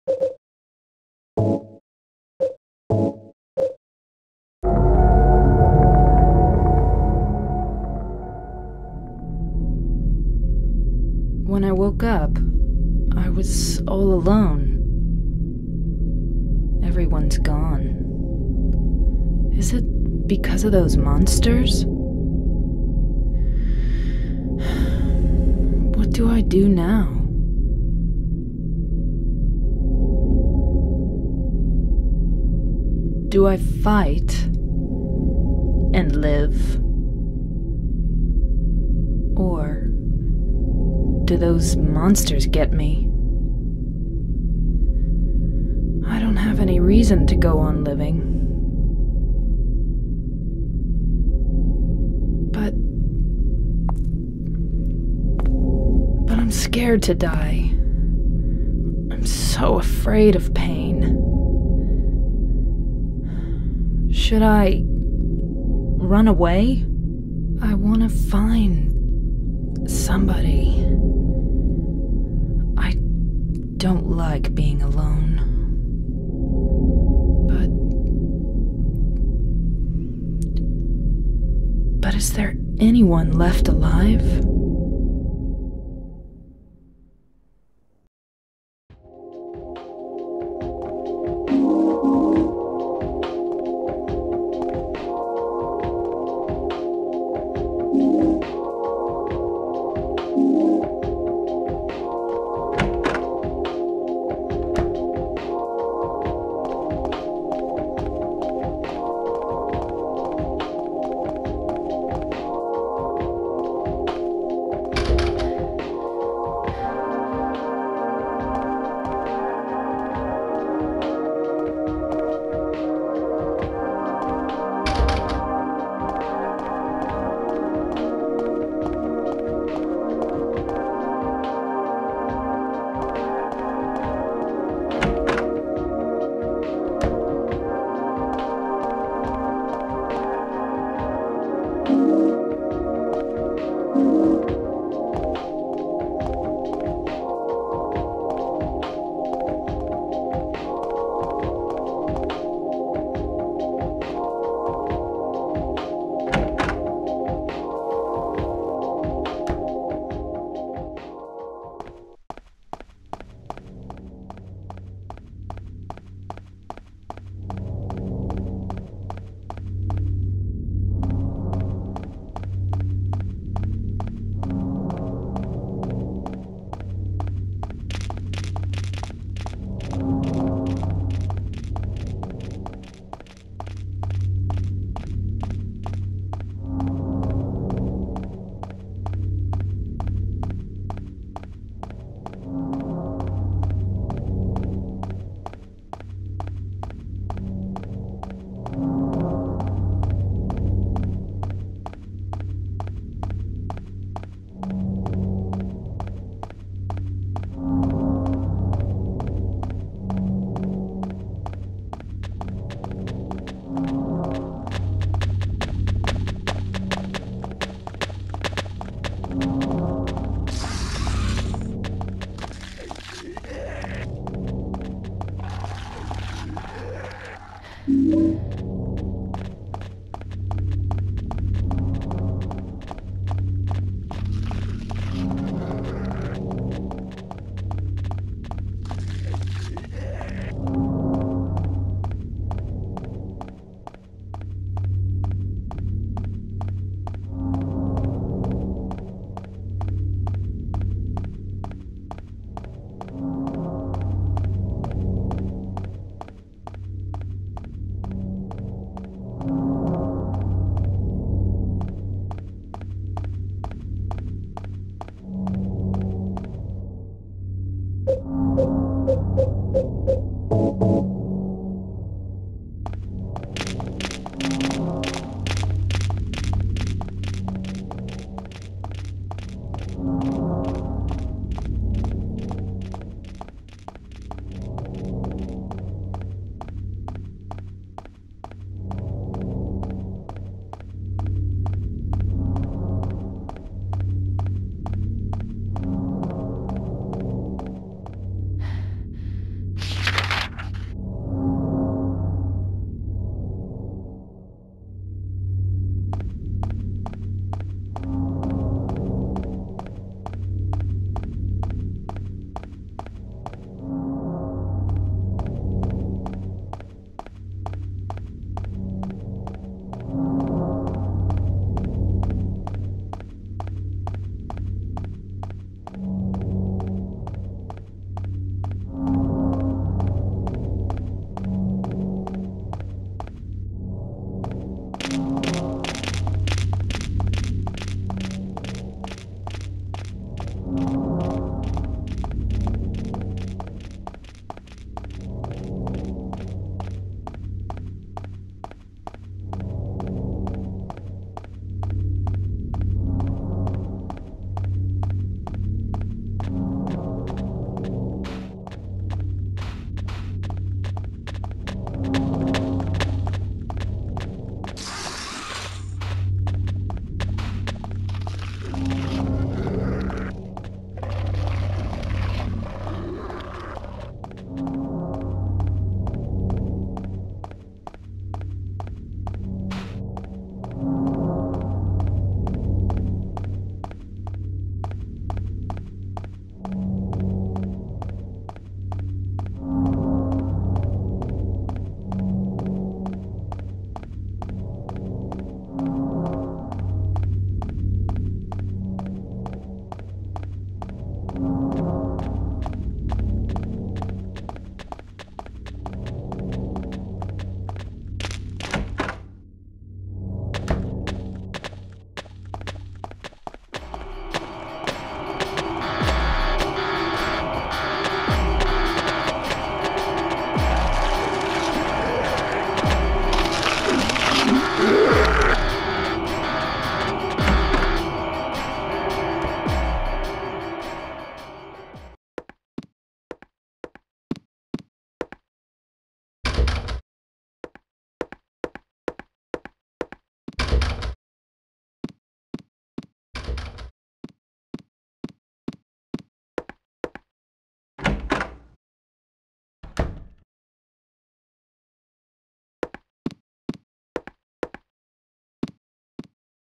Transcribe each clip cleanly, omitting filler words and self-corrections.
When I woke up, I was all alone. Everyone's gone. Is it because of those monsters? What do I do now? Do I fight and live? Or do those monsters get me? I don't have any reason to go on living. But I'm scared to die. I'm so afraid of pain. Should I run away? I want to find somebody. I don't like being alone. But is there anyone left alive?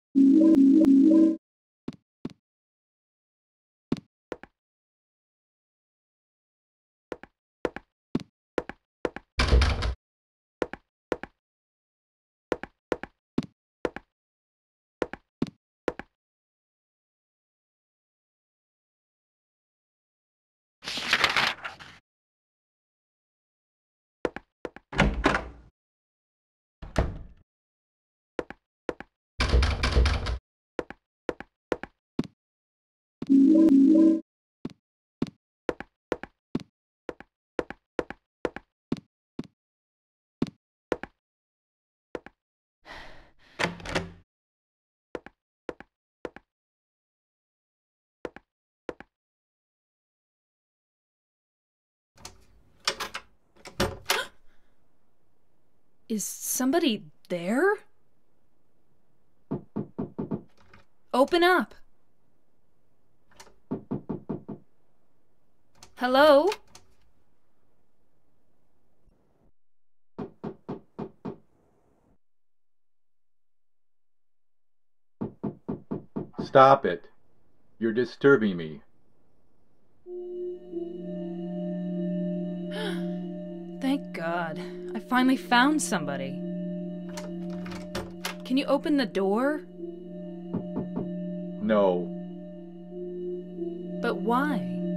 Is somebody there? Open up! Hello? Stop it. You're disturbing me. Thank God. I finally found somebody. Can you open the door? No. But why?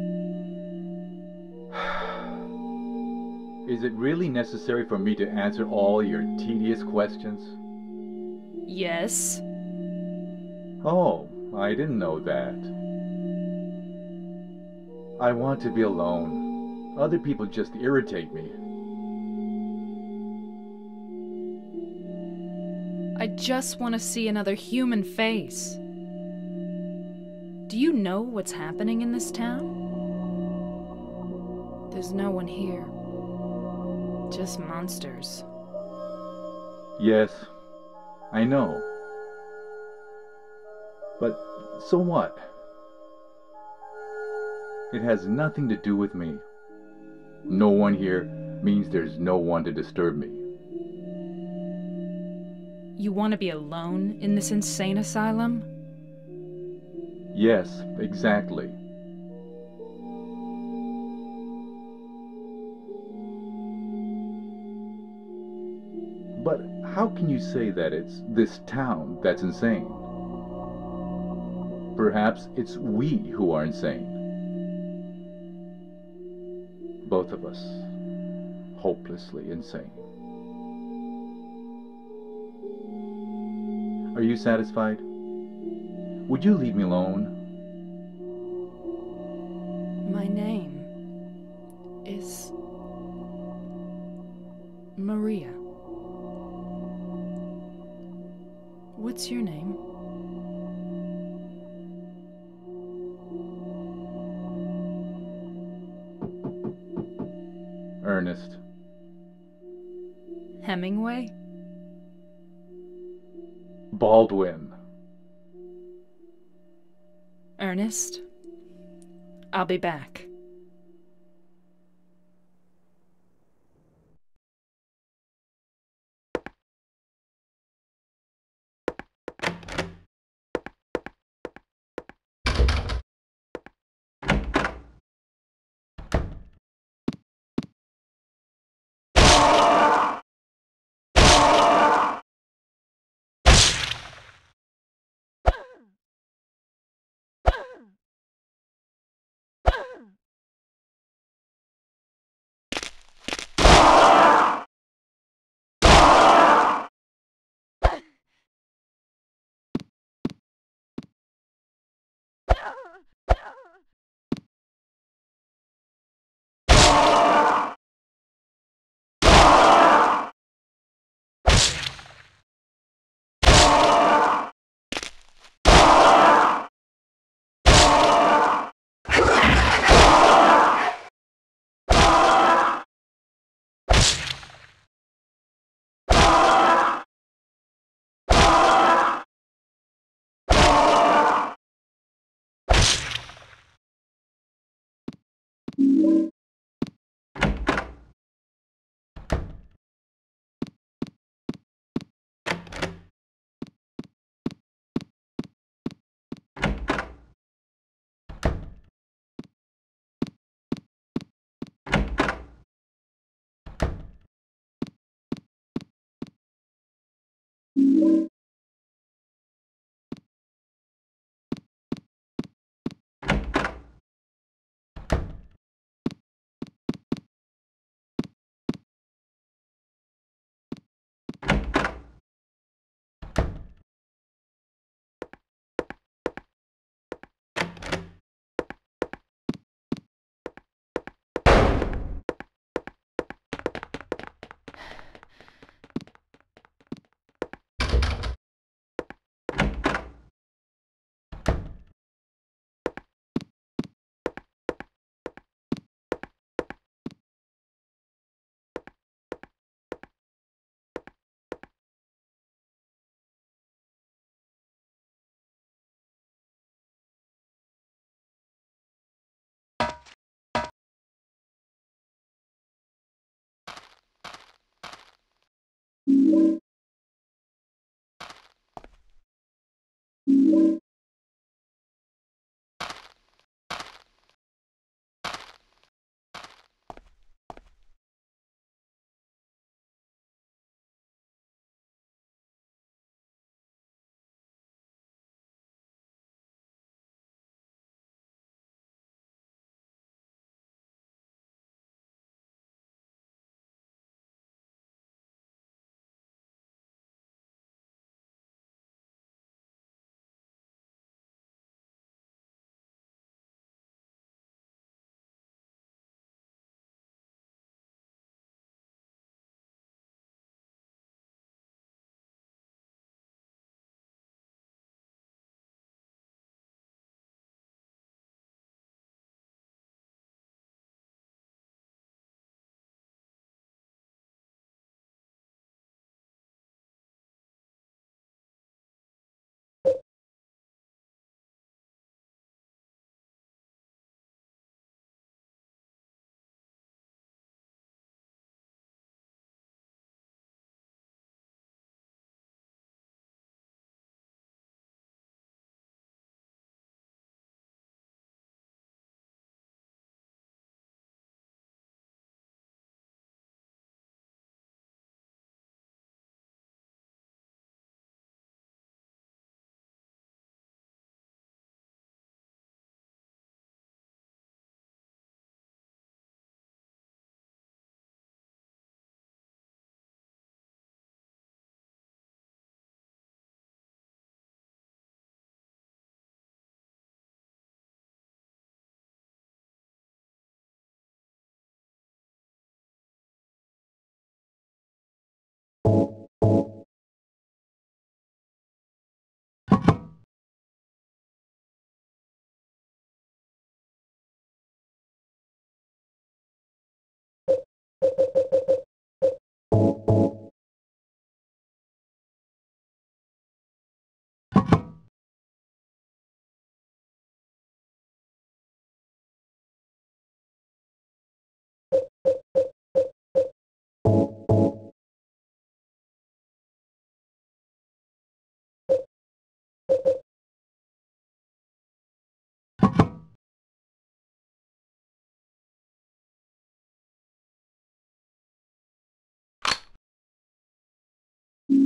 Is it really necessary for me to answer all your tedious questions? Yes. Oh, I didn't know that. I want to be alone. Other people just irritate me. I just want to see another human face. Do you know what's happening in this town? There's no one here. Just monsters. Yes, I know. But so what? It has nothing to do with me. No one here means there's no one to disturb me. You want to be alone in this insane asylum? Yes, exactly. But how can you say that it's this town that's insane? Perhaps it's we who are insane. Both of us. Hopelessly insane. Are you satisfied? Would you leave me alone? My name is Maria. What's your name? Ernest. Hemingway? Baldwin. Ernest? I'll be back.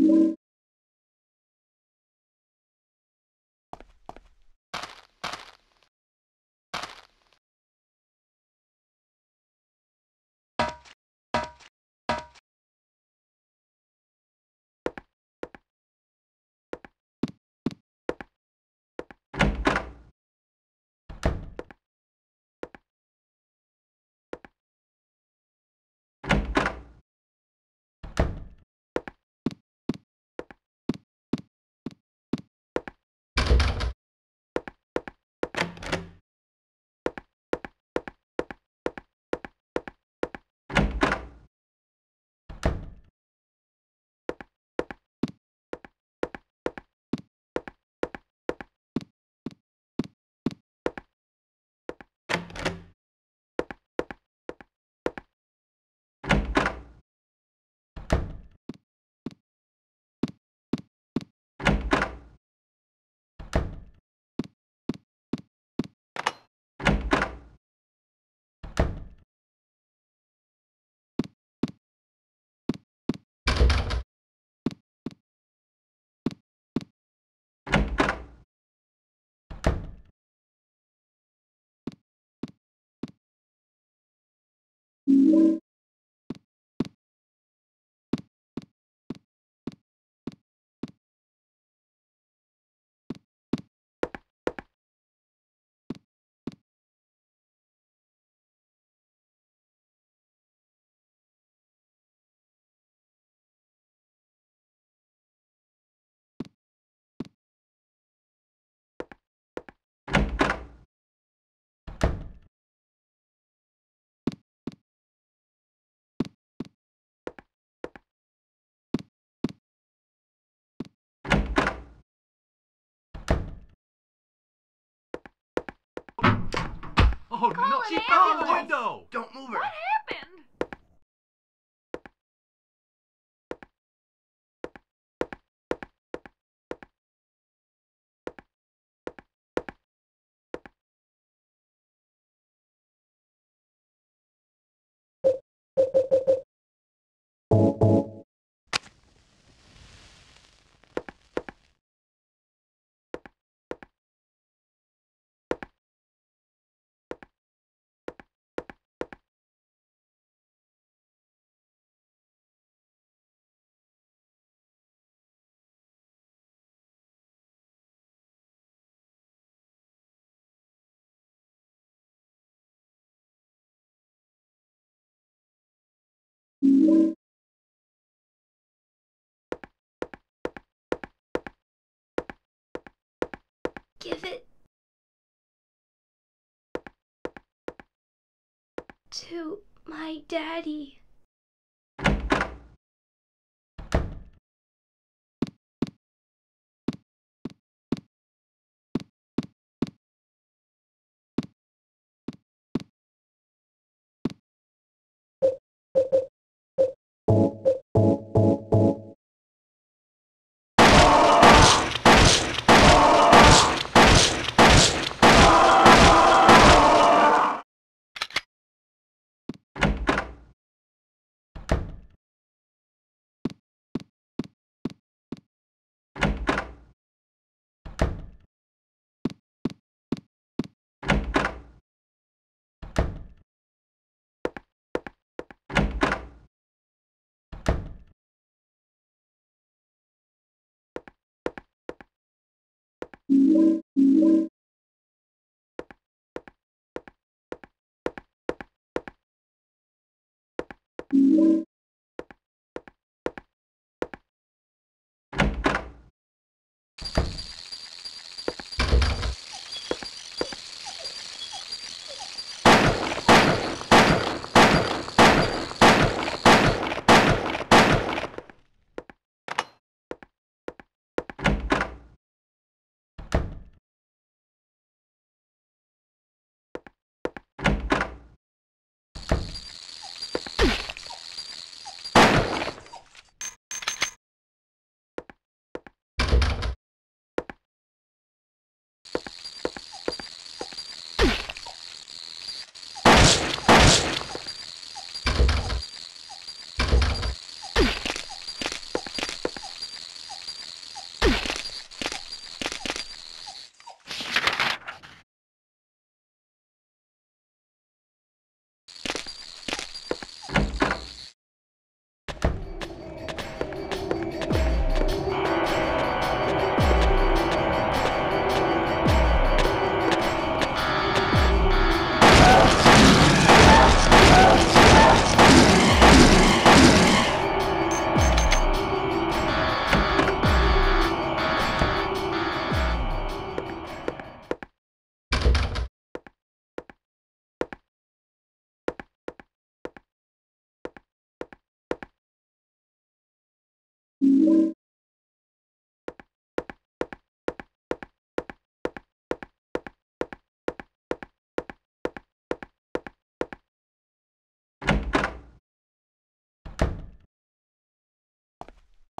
Oh no! She She fell fell out out the window! Don't move her. What happened? Give it to my daddy.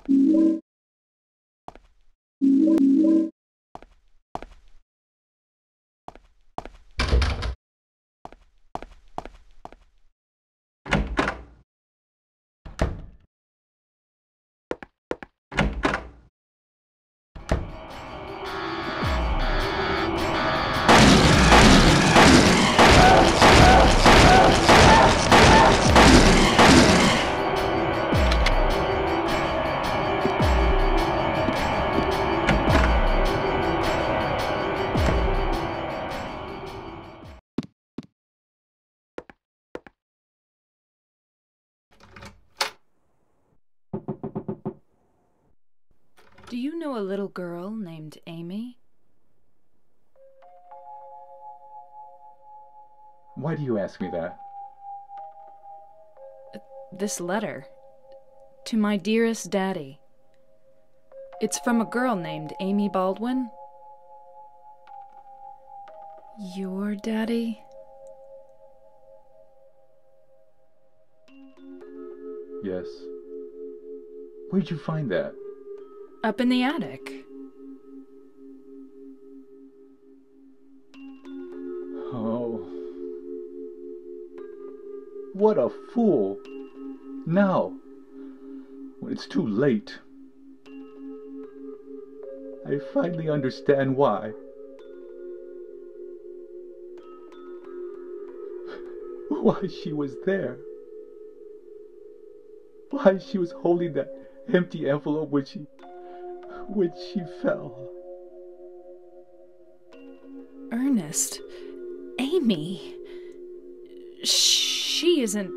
Do you know a little girl named Amy? Why do you ask me that? This letter. To my dearest daddy. It's from a girl named Amy Baldwin. Your daddy? Yes. Where'd you find that? Up in the attic. Oh. What a fool. Now, when it's too late, I finally understand why. Why she was there. Why she was holding that empty envelope when she fell. Ernest. Amy. She isn't...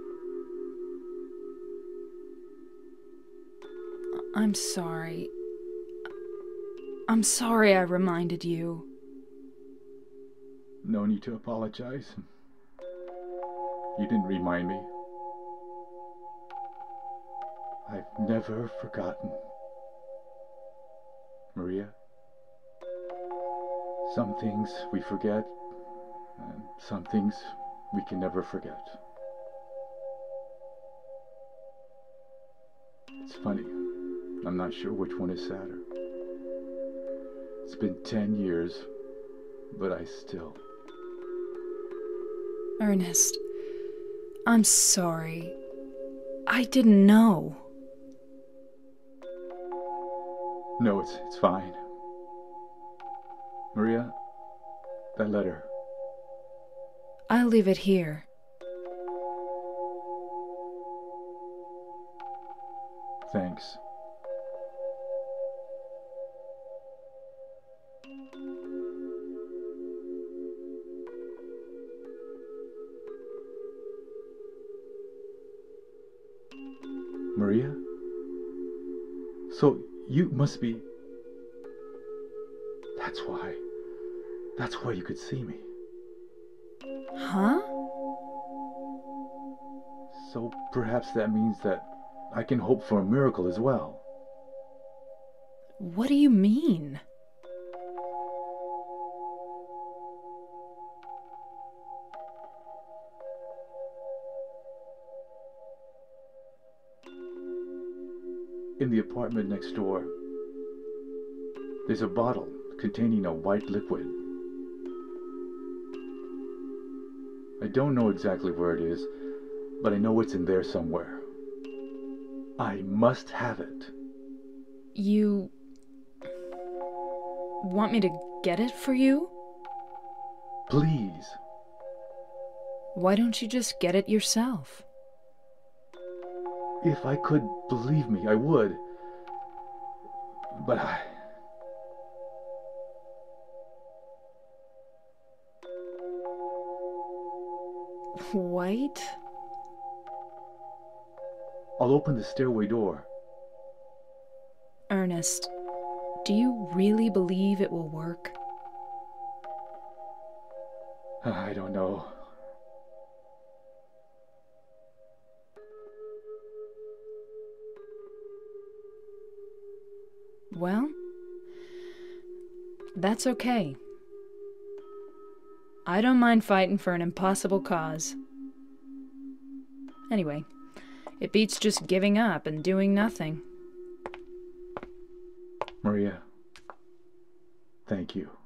I'm sorry. I'm sorry I reminded you. No need to apologize. You didn't remind me. I've never forgotten. Maria, some things we forget, and some things we can never forget. It's funny, I'm not sure which one is sadder. It's been 10 years, but I still... Ernest, I'm sorry. I didn't know. No, it's fine. Maria, that letter. I'll leave it here. Thanks. Maria? So you must be... That's why you could see me. Huh? So perhaps that means that I can hope for a miracle as well. What do you mean? In the apartment next door, there's a bottle containing a white liquid. I don't know exactly where it is, but I know it's in there somewhere. I must have it. You... want me to get it for you? Please. Why don't you just get it yourself? If I could, believe me, I would. But White? I'll open the stairway door. Ernest, do you really believe it will work? I don't know. Well, that's okay. I don't mind fighting for an impossible cause. Anyway, it beats just giving up and doing nothing. Maria, thank you.